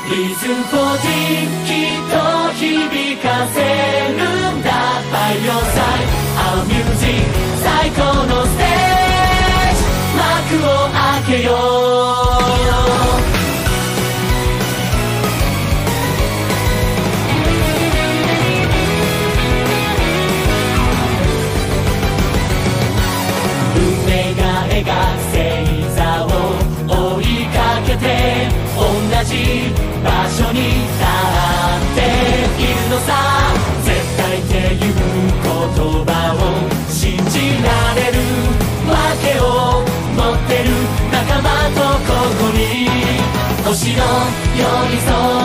リズム40きっと響かせるんだ。By your side Our music 最高のステージ幕を開けよう。運命が描く星座を追いかけて同じ場所に立っているのさ。絶対っていう言葉を信じられるわけを持ってる仲間とここに星の寄り添う